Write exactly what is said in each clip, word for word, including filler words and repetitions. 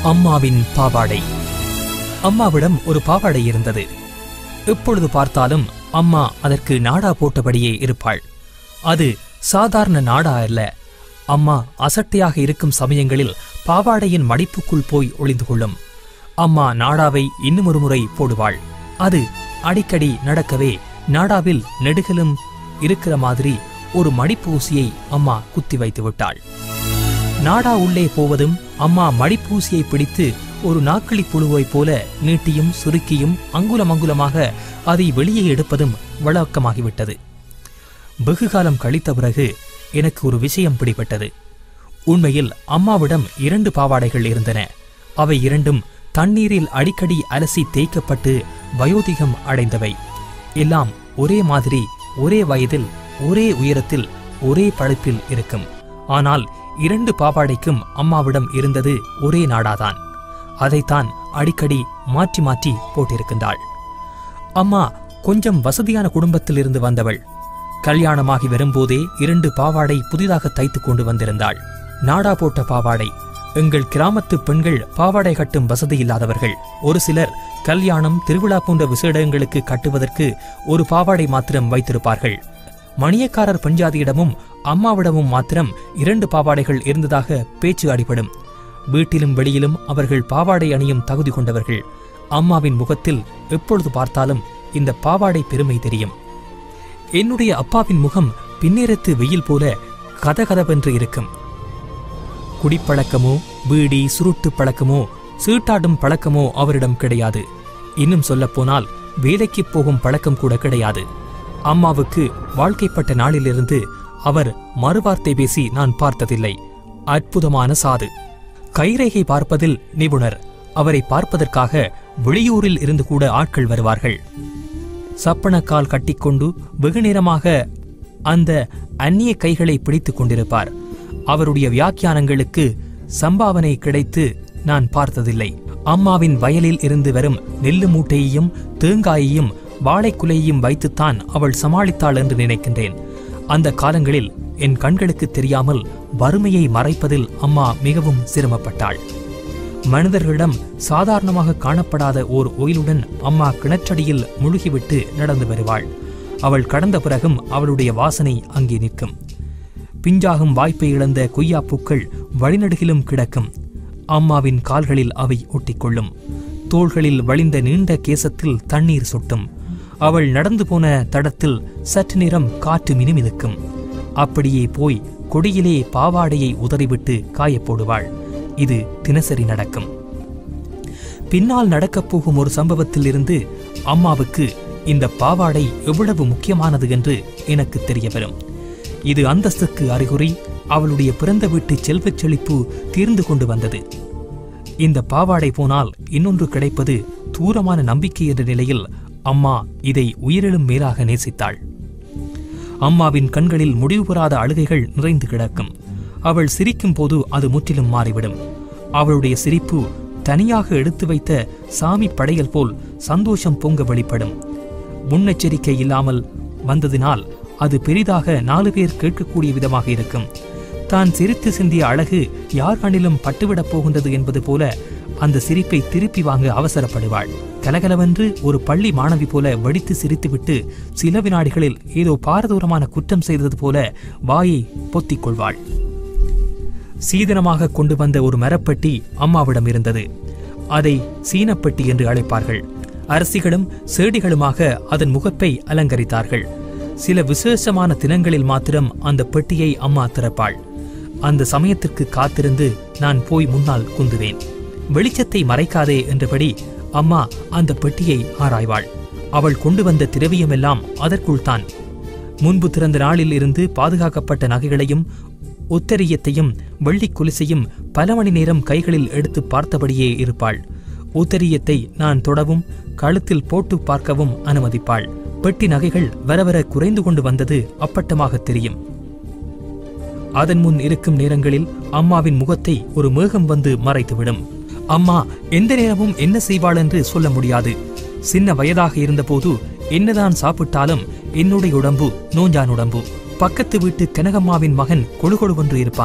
அம்மாவின் பாவாடை. அம்மாவிடம் ஒரு பாவாடை இருந்தது. எப்பொழுது பார்த்தாலும் அம்மா அதற்கு நாடா போட்டபடியே இருப்பாள். அது சாதாரண நாடா அல்ல. அம்மா அசட்டையாக இருக்கும் சமயங்களில் பாவாடையின் மடிப்புக்குள் போய் ஒளிந்து கொள்ளும். அம்மா நாடாவை இன்னும் ஒரு முறை போடுவாள். அது அடிக்கடி நடக்கவே நாடாவில் நெடுகலும் இருக்கிற மாதிரி ஒரு மடிப்பூசியை அம்மா குத்தி வைத்து விட்டாள். நாடா உள்ளே போவதும் அம்மா மடிப்பூசியை பிடித்து ஒரு நாக்களி புழுவைப் போல நீட்டியும் சுருக்கியும் அங்குலம் அங்குலமாக அதை வெளியே எடுப்பதும் வழக்கமாகிவிட்டது. வெகுகாலம் கழித்த பிறகு எனக்கு ஒரு விஷயம் பிடிபட்டது. உண்மையில் அம்மாவிடம் இரண்டு பாவாடைகள் இருந்தன. அவை இரண்டும் தண்ணீரில் அடிக்கடி அலசி தேய்க்கப்பட்டு வயோதிகம் அடைந்தவை. எல்லாம் ஒரே மாதிரி, ஒரே வயதில், ஒரே உயரத்தில், ஒரே பழுப்பில் இருக்கும். ஆனால் இரண்டு பாவாடைக்கும் அம்மாவிடம் இருந்தது ஒரே நாடாதான். அதைத்தான் அடிக்கடி மாற்றி மாற்றி போட்டிருக்கின்றாள். அம்மா கொஞ்சம் வசதியான குடும்பத்தில் இருந்து வந்தவள். கல்யாணமாகி வரும்போதே இரண்டு பாவாடை புதிதாக தைத்து கொண்டு வந்திருந்தாள். நாடா போட்ட பாவாடை. எங்கள் கிராமத்து பெண்கள் பாவாடை கட்டும் வசதி இல்லாதவர்கள். ஒரு சிலர் கல்யாணம், திருவிழா போன்ற விசேடங்களுக்கு கட்டுவதற்கு ஒரு பாவாடை மாத்திரம் வைத்திருப்பார்கள். மணியக்காரர் பஞ்சாதியிடமும் அம்மாவிடமும் மாத்திரம் இரண்டு பாவாடைகள் இருந்ததாக பேச்சு அடிபடும். வீட்டிலும் வெளியிலும் அவர்கள் பாவாடை அணியும் தகுதி கொண்டவர்கள். அம்மாவின் முகத்தில் எப்பொழுது பார்த்தாலும் இந்த பாவாடை பெருமை தெரியும். என்னுடைய அப்பாவின் முகம் பின்னேரத்து வெயில் போல கதகதவென்று இருக்கும். குடிப்பழக்கமோ, பீடி சுருட்டு பழக்கமோ, சீட்டாடும் பழக்கமோ அவரிடம் கிடையாது. இன்னும் சொல்லப்போனால் வேலைக்கு போகும் பழக்கம் கூட கிடையாது. அம்மாவுக்கு வாழ்க்கைப்பட்ட நாளிலிருந்து அவர் மறுவார்த்தை பேசி நான் பார்த்ததில்லை. அற்புதமான சாது. கைரேகை பார்ப்பதில் நிபுணர். அவரை பார்ப்பதற்காக வெளியூரில் இருந்து கூட ஆட்கள் வருவார்கள். சப்பனக்கால் கட்டிக்கொண்டு வெகு நேரமாக அந்த அந்நிய கைகளை பிடித்துக் கொண்டிருப்பார். அவருடைய வியாக்கியானங்களுக்கு சம்பாவனை கிடைத்து நான் பார்த்ததில்லை. அம்மாவின் வயலில் இருந்து வரும் நெல்லு மூட்டையையும் தேங்காயையும் வாழைக்குலையையும் வைத்துத்தான் அவள் சமாளித்தாள் என்று நினைக்கின்றேன். அந்த காலங்களில் என் கண்களுக்கு தெரியாமல் வறுமையை மறைப்பதில் அம்மா மிகவும் சிரமப்பட்டாள். மனிதர்களிடம் சாதாரணமாக காணப்படாத ஓர் ஒயிலுடன் அம்மா கிணற்றடியில் முழுகிவிட்டு நடந்து வருவாள். அவள் கடந்த பிறகும் அவளுடைய வாசனை அங்கே நிற்கும். பிஞ்சாகும் வாய்ப்பை இழந்த கொய்யாப்பூக்கள் வழிநடுகிலும் கிடக்கும். அம்மாவின் கால்களில் அவை ஒட்டிக்கொள்ளும். தோள்களில் வழிந்த நீண்ட கேசத்தில் தண்ணீர் சொட்டும். அவள் நடந்து போன தடத்தில் சற்று நேரம் காற்று மினுமினுக்கும். அப்படியே போய் கொடியிலே பாவாடையை உதறிவிட்டு காயப்போடுவாள். இது தினசரி நடக்கும். பின்னால் நடக்கப் போகும் ஒரு சம்பவத்தில் இருந்து அம்மாவுக்கு இந்த பாவாடை எவ்வளவு முக்கியமானது என்று எனக்கு தெரிய வரும். இது அந்தஸ்துக்கு அறிகுறி. அவளுடைய பிறந்த வீட்டு செல்வச் செழிப்பு தீர்ந்து கொண்டு வந்தது. இந்த பாவாடை போனால் இன்னொன்று கிடைப்பது தூரமான நம்பிக்கை என்ற நிலையில் அம்மா இதை உயிரிலும் மேலாக நேசித்தாள். அம்மாவின் கண்களில் முடிவு பெறாத அழுகைகள் நிறைந்து கிடக்கும். அவள் சிரிக்கும் போது அது முற்றிலும் மாறிவிடும். அவளுடைய சிரிப்பு தனியாக எடுத்து வைத்த சாமி படையல் போல் சந்தோஷம் பொங்க வெளிப்படும். முன்னெச்சரிக்கை இல்லாமல் வந்ததினால் அது பெரிதாக நாலு பேர் கேட்கக்கூடிய விதமாக இருக்கும். தான் சிரித்து சிந்திய அழகு யார் கண்ணிலும் பட்டுவிடப் போகின்றது என்பது போல அந்த சிரிப்பை திருப்பி வாங்க அவசரப்படுவாள். கலகலவென்று ஒரு பள்ளி மாணவி போல வெடித்து சிரித்துவிட்டு சில வினாடிகளில் ஏதோ பாரதூரமான குற்றம் செய்தது போல வாயை பொத்திக் கொள்வாள். சீதனமாக கொண்டு வந்த ஒரு மரப்பெட்டி அம்மாவிடம் இருந்தது. அதை சீனப்பெட்டி என்று அழைப்பார்கள். அரசிகளும் சேடிகளுமாக அதன் முகப்பை அலங்கரித்தார்கள். சில விசேஷமான தினங்களில் மாத்திரம் அந்த பெட்டியை அம்மா திறப்பாள். அந்த சமயத்திற்கு காத்திருந்து நான் போய் முன்னால் குந்துவேன். வெளிச்சத்தை மறைக்காதே என்றபடி அம்மா அந்த பெட்டியை ஆராய்வாள். அவள் கொண்டு வந்த திரவியமெல்லாம் அதற்குள் தான். முன்பு திறந்த நாளில் இருந்து பாதுகாக்கப்பட்ட நகைகளையும் உத்தரியத்தையும் வெள்ளி கொலுசையும் பல மணி நேரம் கைகளில் எடுத்து பார்த்தபடியே இருப்பாள். உத்தரியத்தை நான் தொடவும் கழுத்தில் போட்டு பார்க்கவும் அனுமதிப்பாள். பெட்டி நகைகள் வரவர குறைந்து கொண்டு வந்தது அப்பட்டமாக தெரியும். அதன் முன் இருக்கும் நேரங்களில் அம்மாவின் முகத்தை ஒரு மேகம் வந்து மறைத்துவிடும். அம்மா எந்த நேரமும் என்ன செய்வாள் என்று சொல்ல முடியாது. சின்ன வயதாக இருந்தபோது என்னதான் சாப்பிட்டாலும் என்னுடைய உடம்பு நோஞ்சான் உடம்பு. பக்கத்து வீட்டு கனகம்மாவின் மகன் கொழுகொழுவென்று இருப்பான்.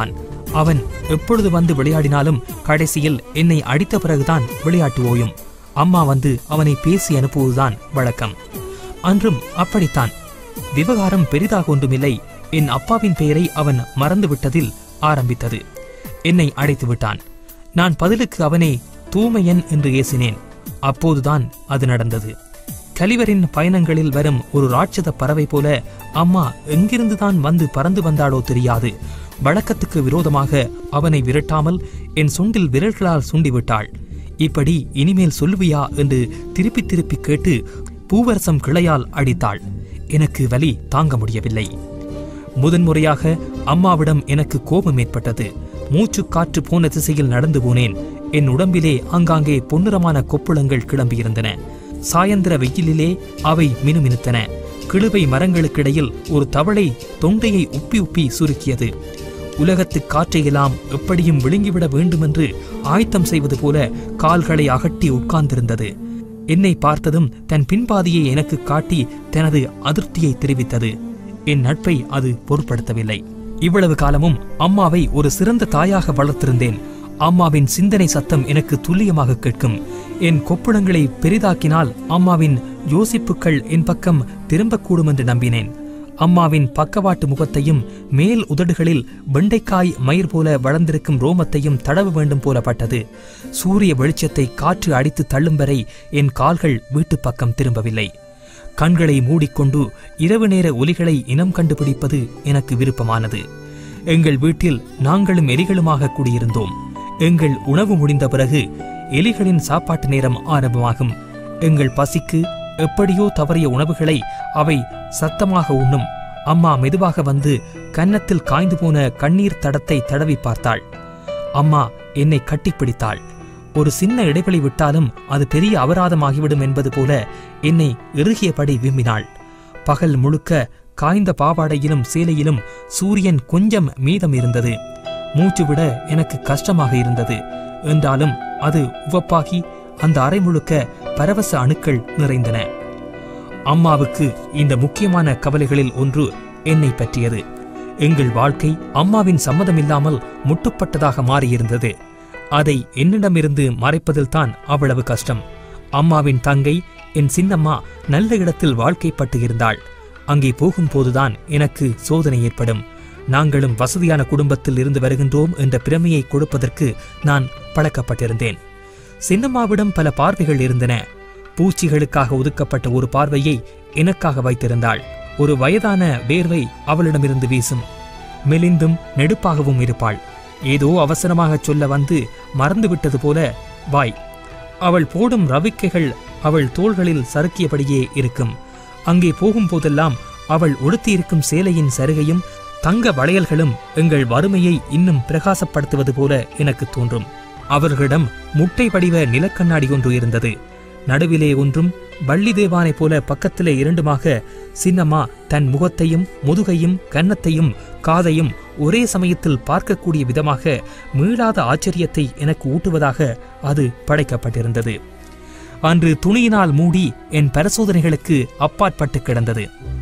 அவன் எப்பொழுது வந்து விளையாடினாலும் கடைசியில் என்னை அடித்த பிறகுதான் விளையாட்டு ஓயும். அம்மா வந்து அவனை பேசி அனுப்புவதுதான் வழக்கம். அன்றும் அப்படித்தான். விவகாரம் பெரிதாக ஒன்றுமில்லை. என் அப்பாவின் பெயரை அவன் மறந்துவிட்டதில் ஆரம்பித்தது. என்னை அடைத்து விட்டான். நான் பதிலுக்கு அவனை தூமையன் என்று ஏசினேன். அப்போதுதான் அது நடந்தது. கலிவரின் பயணங்களில் வரும் ஒரு ராட்சத பறவை போல அம்மா எங்கிருந்துதான் வந்து பறந்து வந்தாளோ தெரியாது. வழக்கத்துக்கு விரோதமாக அவனை விரட்டாமல் என் சுண்டில் விரல்களால் சுண்டிவிட்டாள். இப்படி இனிமேல் சொல்லுவியா என்று திருப்பி திருப்பி கேட்டு பூவரசம் கிளையால் அடித்தாள். எனக்கு வலி தாங்க முடியவில்லை. முதன்முறையாக அம்மாவிடம் எனக்கு கோபம் ஏற்பட்டது. மூச்சு காற்று போன திசையில் நடந்து போனேன். என் உடம்பிலே ஆங்காங்கே பொன்னிறமான கொப்புளங்கள் கிளம்பியிருந்தன. சாயந்திர வெயிலிலே அவை மினுமினுத்தன. கிழுவை மரங்களுக்கிடையில் ஒரு தவளை தொண்டையை உப்பி உப்பி சுருக்கியது. உலகத்து காற்றையெல்லாம் எப்படியும் விழுங்கிவிட வேண்டுமென்று ஆயத்தம் செய்வது போல கால்களை அகட்டி உட்கார்ந்திருந்தது. என்னை பார்த்ததும் தன் பின்பாதியை எனக்கு காட்டி தனது அதிருப்தியை தெரிவித்தது. என் நட்பை அது பொருட்படுத்தவில்லை. இவ்வளவு காலமும் அம்மாவை ஒரு சிறந்த தாயாக வளர்த்திருந்தேன். அம்மாவின் சிந்தனை சத்தம் எனக்கு துல்லியமாக கேட்கும். என் கொப்புளங்களை பெரிதாக்கினால் அம்மாவின் யோசிப்புகள் என் பக்கம் திரும்பக்கூடும் என்று நம்பினேன். அம்மாவின் பக்கவாட்டு முகத்தையும் மேல் உதடுகளில் வெண்டைக்காய் மயிர் போல வளர்ந்திருக்கும் ரோமத்தையும் தடவ வேண்டும் போலப்பட்டது. சூரிய வெளிச்சத்தை காற்று அடித்து தள்ளும் வரை என் கால்கள் வீட்டு பக்கம் திரும்பவில்லை. கண்களை மூடிக்கொண்டு இரவு நேர ஒலிகளை இனம் கண்டுபிடிப்பது எனக்கு விருப்பமானது. எங்கள் வீட்டில் நாங்களும் எலிகளுமாக கூடியிருந்தோம். எங்கள் உணவு முடிந்த பிறகு எலிகளின் சாப்பாட்டு நேரம் ஆரம்பமாகும். எங்கள் பசிக்கு எப்படியோ தவறிய உணவுகளை அவை சத்தமாக உண்ணும். அம்மா மெதுவாக வந்து கன்னத்தில் காய்ந்து போன கண்ணீர் தடத்தை தடவி பார்த்தாள். அம்மா என்னை கட்டிப்பிடித்தாள். ஒரு சின்ன இடைவெளி விட்டாலும் அது பெரிய அபராதமாகிவிடும் என்பது போல என்னை இறுகியபடி விம்மினாள். பகல் முழுக்க காய்ந்த பாவாடையிலும் சேலையிலும் சூரியன் கொஞ்சம் மீதம் இருந்தது. மூச்சு விட எனக்கு கஷ்டமாக இருந்தது. என்றாலும் அது உவப்பாகி அந்த அறை முழுக்க பரவச அணுக்கள் நிறைந்தன. அம்மாவுக்கு இந்த முக்கியமான கவலைகளில் ஒன்று என்னை பற்றியது. எங்கள் வாழ்க்கை அம்மாவின் சம்மதமில்லாமல் முட்டுப்பட்டதாக மாறியிருந்தது. அதை என்னிடமிருந்து மறைப்பதில்தான் அவ்வளவு கஷ்டம். அம்மாவின் தங்கை என் சின்னம்மா நல்ல இடத்தில் வாழ்க்கைப்பட்டு இருந்தாள். அங்கே போகும்போதுதான் எனக்கு சோதனை ஏற்படும். நாங்களும் வசதியான குடும்பத்தில் இருந்து வருகின்றோம் என்ற பிரமையை கொடுப்பதற்கு நான் பழக்கப்பட்டிருந்தேன். சின்னம்மாவிடம் பல பார்வைகள் இருந்தன. பூச்சிகளுக்காக ஒதுக்கப்பட்ட ஒரு பார்வையை எனக்காக வைத்திருந்தாள். ஒரு வயதான வேர்வை அவளிடமிருந்து வீசும். மெலிந்தும் நெடுப்பாகவும் இருப்பாள். ஏதோ அவசரமாக சொல்ல வந்து மறந்துவிட்டது போல வாய். அவள் போடும் ரவிக்கைகள் அவள் தோள்களில் சறுக்கியபடியே இருக்கும். அங்கே போகும்போதெல்லாம் அவள் உடுத்தியிருக்கும் சேலையின் சருகையும் தங்க வளையல்களும் எங்கள் வறுமையை இன்னும் பிரகாசப்படுத்துவது போல எனக்கு தோன்றும். அவர்களிடம் முட்டை வடிவ நிலக்கண்ணாடி ஒன்று இருந்தது. நடுவிலே ஒன்றும் வள்ளி தேவானை போல பக்கத்திலே இரண்டுமாக சின்னம்மா தன் முகத்தையும் முதுகையும் கன்னத்தையும் காதையும் ஒரே சமயத்தில் பார்க்கக்கூடிய விதமாக மீளாத ஆச்சரியத்தை எனக்கு ஊட்டுவதாக அது படைக்கப்பட்டிருந்தது. அன்று துணியினால் மூடி என் பரிசோதனைகளுக்கு அப்பாற்பட்டு கிடந்தது.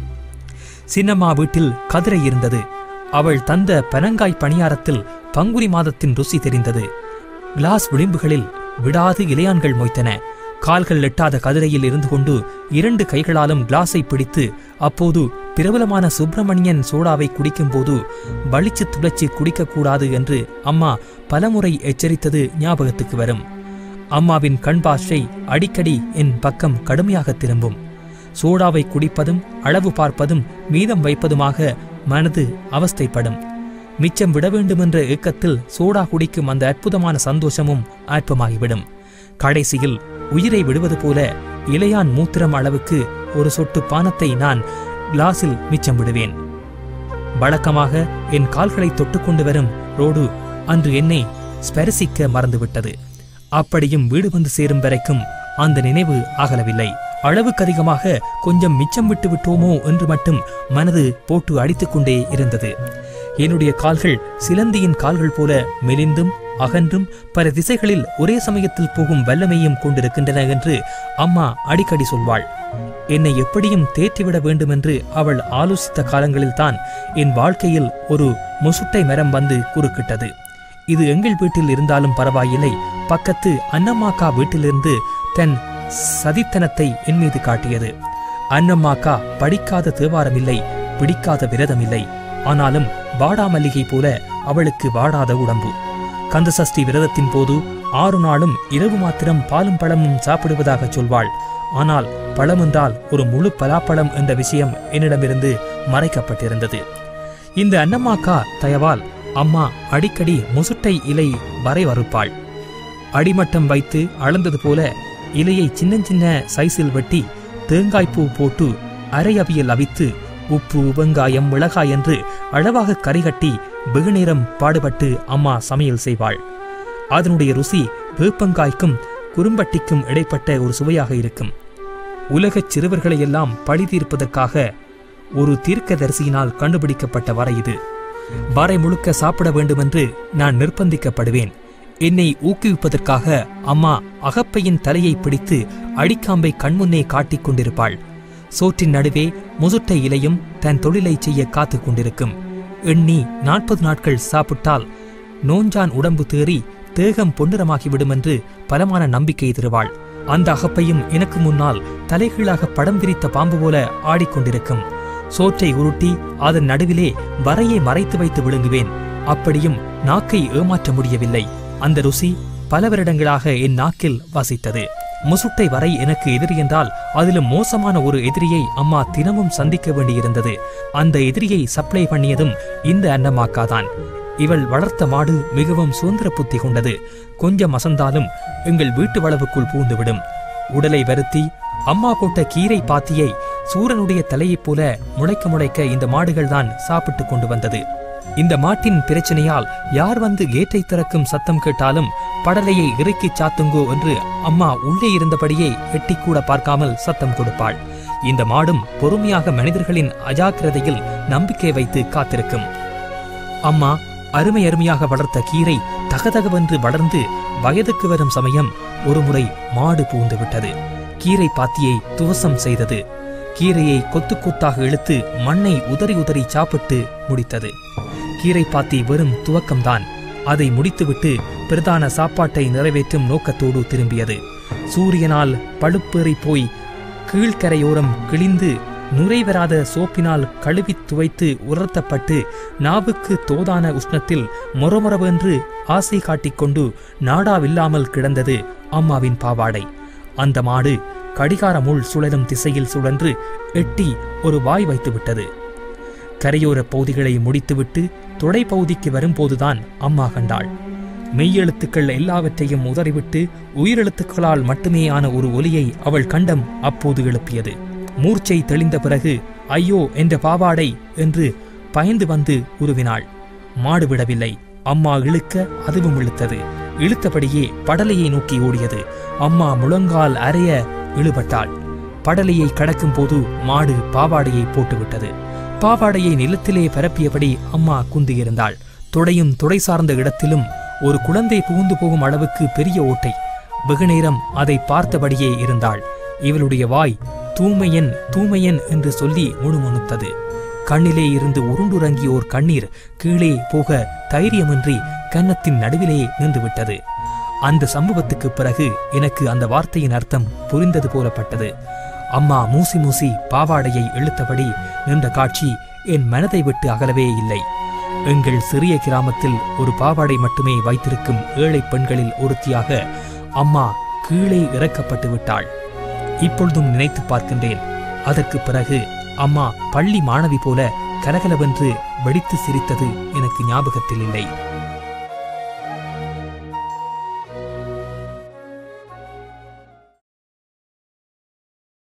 சின்னம்மா வீட்டில் கதிரை இருந்தது. அவள் தந்த பனங்காய் பணியாரத்தில் பங்குனி மாதத்தின் ருசி தெரிந்தது. கிளாஸ் விளிம்புகளில் விடாது இலையான்கள் மொய்த்தன. கால்கள் எட்டாத கதிரையில் இருந்து கொண்டு இரண்டு கைகளாலும் கிளாஸை பிடித்து அப்போது பிரபலமான சுப்பிரமணியன் சோடாவை குடிக்கும் போது வலிச்சு துளைச்சி குடிக்கக்கூடாது என்று அம்மா பலமுறை எச்சரித்தது ஞாபகத்துக்கு வரும். அம்மாவின் கண்பாஷை அடிக்கடி என் பக்கம் கடுமையாக திரும்பும். சோடாவை குடிப்பதும் அளவு பார்ப்பதும் மீதம் வைப்பதுமாக மனது அவஸ்தைப்படும். மிச்சம் விட வேண்டுமென்ற ஏக்கத்தில் சோடா குடிக்கும் அந்த அற்புதமான சந்தோஷமும் அற்பமாகிவிடும். கடைசியில் உயிரை விடுவது போல இலையான் மூத்திரம் அளவுக்கு ஒரு சொட்டு பானத்தை நான் கிளாஸில் மிச்சம் விடுவேன். வழக்கமாக என் கால்களை தொட்டுக்கொண்டு வரும் ரோடு அன்று என்னை ஸ்பரிசிக்க மறந்துவிட்டது. அப்படியும் வீடு வந்து சேரும் வரைக்கும் அந்த நினைவு அகலவில்லை. அளவுக்கு அதிகமாக கொஞ்சம் மிச்சம் விட்டு விட்டோமோ என்று மட்டும் மனது போட்டு அடித்துக்கொண்டே இருந்தது. என்னுடைய கால்கள் சிலந்தியின் கால்கள் போல மெலிந்தும் அகன்றும் பல திசைகளில் ஒரே சமயத்தில் போகும் வல்லமையும் கொண்டிருக்கின்றன என்று அம்மா அடிக்கடி சொல்வாள். என்னை எப்படியும் தேற்றிவிட வேண்டுமென்று அவள் ஆலோசித்த காலங்களில்தான் என் வாழ்க்கையில் ஒரு முசுட்டை மரம் வந்து குறுக்கிட்டது. இது எங்கள் வீட்டில் இருந்தாலும் பரவாயில்லை, பக்கத்து அன்னம்மாக்கா வீட்டிலிருந்து தன் சதித்தனத்தை என் மீது காட்டியது. அன்னம்மாக்கா படிக்காத தேவாரமில்லை, பிடிக்காத விரதமில்லை. ஆனாலும் வாடாமல்லிகை போல அவளுக்கு வாடாத உடம்பு. கந்தசஷ்டி விரதத்தின் போது ஆறு நாளும் இரவு மாத்திரம் பாலும் பழமும் சாப்பிடுவதாக சொல்வாள். ஆனால் பழம் என்றால் ஒரு முழு பலாப்பழம் என்ற விஷயம் என்னிடமிருந்து மறைக்கப்பட்டிருந்தது. இந்த அன்னம்மாக்கா தயவால் அம்மா அடிக்கடி முசுட்டை இலை வரை வறுப்பாள். அடிமட்டம் வைத்து அளந்தது போல இலையை சின்ன சின்ன சைஸில் வெட்டி தேங்காய்ப்பூ போட்டு அரை அவியல் அவித்து உப்பு வெங்காயம் மிளகாய் என்று அளவாக கரிகட்டி வெகுநேரம் பாடுபட்டு அம்மா சமையல் செய்வாள். அதனுடைய ருசி வேப்பங்காய்க்கும் குறும்பட்டிக்கும் இடைப்பட்ட ஒரு சுவையாக இருக்கும். உலகச் சிறுவர்களையெல்லாம் பழி தீர்ப்பதற்காக ஒரு தீர்க்கதரிசியினால் கண்டுபிடிக்கப்பட்ட வரை இது. வரை முழுக்க சாப்பிட வேண்டுமென்று நான் நிர்பந்திக்கப்படுவேன். என்னை ஊக்குவிப்பதற்காக அம்மா அகப்பையின் தலையை பிடித்து அடிக்காம்பை கண்முன்னே காட்டிக் கொண்டிருப்பாள். சோற்றின் நடுவே முசுட்டை இலையும் தன் தொழிலை செய்ய காத்து கொண்டிருக்கும். எண்ணி நாற்பது நாட்கள் சாப்பிட்டால் நோஞ்சான் உடம்பு தேறி தேகம் பொன்னிறமாகிவிடும் என்று பலமான நம்பிக்கை தருவாள். அந்த அகப்பையும் எனக்கு முன்னால் தலைகீழாக படம் விரித்த பாம்பு போல ஆடிக்கொண்டிருக்கும். சோற்றை உருட்டி அதன் நடுவிலே வரையை மறைத்து வைத்து விழுங்குவேன். அப்படியும் நாக்கை ஏமாற்ற முடியவில்லை. அந்த ருசி பல வருடங்களாக என் நாக்கில் வாசித்தது. முசுட்டை வரை எனக்கு எதிரி என்றால் அதிலும் மோசமான ஒரு எதிரியை அம்மா தினமும் சந்திக்க வேண்டியிருந்தது. அந்த எதிரியை சப்ளை பண்ணியதும் இந்த அன்னம்மாக்காதான். இவள் வளர்த்த மாடு மிகவும் சுதந்திர புத்தி கொண்டது. கொஞ்சம் அசந்தாலும் எங்கள் வீட்டு வளவுக்குள் பூந்துவிடும். உடலை வருத்தி அம்மா போட்ட கீரை பாத்தியை சூரனுடைய தலையைப் போல முளைக்க முளைக்க இந்த மாடுகள் தான் சாப்பிட்டு கொண்டு வந்தது. இந்த மாட்டின் பிரச்சனையால் யார் வந்து கேட்டை திறக்கும் சத்தம் கேட்டாலும் படலையை இறக்கி சாத்துங்கோ என்று அம்மா உள்ளே இருந்தபடியே எட்டி கூட பார்க்காமல் சத்தம் கொடுப்பாள். இந்த மாடும் பொறுமையாக மனிதர்களின் அஜாக்கிரதையில் நம்பிக்கை வைத்து காத்திருக்கும். அம்மா அருமை அருமையாக வளர்த்த கீரை தகதகவென்று வளர்ந்து வயதுக்கு வரும் சமயம் ஒருமுறை மாடு பூந்து விட்டது. கீரை பாத்தியை துவசம் செய்தது. கீரையை கொத்து கொத்தாக இழுத்து மண்ணை உதறி உதறி சாப்பிட்டு முடித்தது. கீரை பாத்தி வெறும் துவக்கம்தான். அதை முடித்துவிட்டு பிரதான சாப்பாட்டை நிறைவேற்றும் நோக்கத்தோடு திரும்பியது. சூரியனால் பழுப்பேறி போய் கீழ்கரையோரம் கிழிந்து நுரைவராத சோப்பினால் கழுவி துவைத்து உலர்த்தப்பட்டு நாவுக்கு தோதான உஷ்ணத்தில் மொரமொரவென்று ஆசை காட்டிக்கொண்டு நாடாவில்லாமல் கிடந்தது அம்மாவின் பாவாடை. அந்த மாடு கடிகார முள் சுழலும் திசையில் சுழன்று எட்டி ஒரு வாய் வைத்து விட்டது. கரையோர பகுதிகளை முடித்துவிட்டு தொடை பகுதிக்கு வரும்போதுதான் அம்மா கண்டாள். மெய்யெழுத்துக்கள் எல்லாவற்றையும் உதறிவிட்டு உயிரெழுத்துக்களால் மட்டுமே ஆன ஒரு ஒலியை அவள் கண்டம் அப்போது எழுப்பியது. மூர்ச்சை தெளிந்த பிறகு ஐயோ என்ற பாவாடை என்று பயந்து வந்து உருவினாள். மாடு விடவில்லை. அம்மா இழுக்க அதுவும் இழுத்தது. இழுத்தபடியே படலையை நோக்கி ஓடியது. அம்மா முழங்கால் அறைய இழுபட்டாள். படலையை கடக்கும் போது மாடு பாவாடையை போட்டுவிட்டது. பாவாடையை நிலத்திலே பரப்பியபடி அம்மா குந்தியிருந்தாள். தொடையும் தொடை சார்ந்த இடத்திலும் ஒரு குழந்தை புகுந்து போகும் அளவுக்கு பெரிய ஓட்டை. வெகுநேரம் அதை பார்த்தபடியே இருந்தாள். இவளுடைய வாய் தூமையன் தூமையன் என்று சொல்லி முணுமுணுத்தது. கண்ணிலே இருந்து உருண்டுறங்கிய ஓர் கண்ணீர் கீழே போக தைரியமின்றி கன்னத்தின் நடுவிலே நின்றுவிட்டது. அந்த சம்பவத்துக்கு பிறகு எனக்கு அந்த வார்த்தையின் அர்த்தம் புரிந்தது போலப்பட்டது. அம்மா மூசி மூசி பாவாடையை இழுத்தபடி நின்ற காட்சி என் மனதை விட்டு அகலவே இல்லை. எங்கள் சிறிய கிராமத்தில் ஒரு பாவாடை மட்டுமே வைத்திருக்கும் ஏழை பெண்களில் ஒருத்தியாக அம்மா கீழே இறக்கப்பட்டு விட்டாள். இப்பொழுதும் நினைத்து பார்க்கின்றேன். அதற்கு பிறகு அம்மா பள்ளி மாணவி போல கலகலவென்று வெடித்து சிரித்தது எனக்கு ஞாபகத்தில் இல்லை.